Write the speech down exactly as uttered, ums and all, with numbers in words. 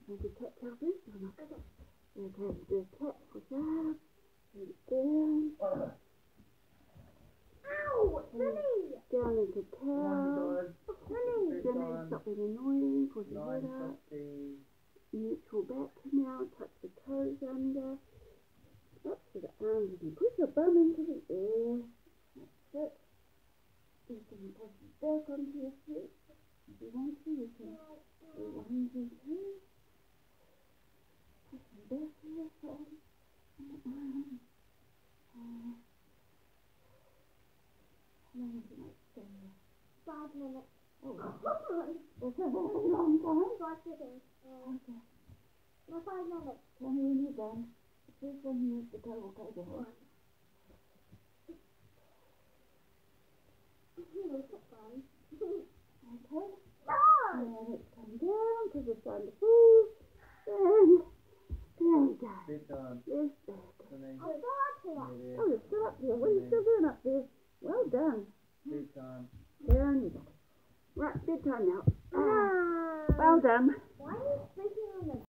And the cat tail this one. Okay. Okay, the cat push up. And down. Ow! Sunny! Down into cow. Sunny! Sunny, stop being annoying. Push your head up. Neutral back now. Touch the toes under. Up to the arms again. Push your bum into the air. That's it. You can push it back onto your feet. If you want to, you can do one, two, three. Push them back to your side. Uh, how long do you like to stay here? Five minutes. Oh, that's a very long time. Five seconds. Uh, Okay. no, five minutes. Tell me when you're done. The first one you have to go will go down. Here's the fun. Okay. No! And let's come down because it's starting to fall. And there you go. Big time. There's that. I'm still up here. Oh, you're still up there. What are you still doing up there? Well done. Big time. Down you go. Right, bedtime now. No. Well done. Why are you sleeping on the